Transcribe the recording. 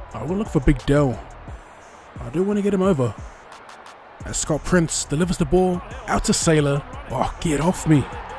I will look for Big Dell. I do want to get him over. As Scott Prince delivers the ball out to Sailor. Oh, get off me.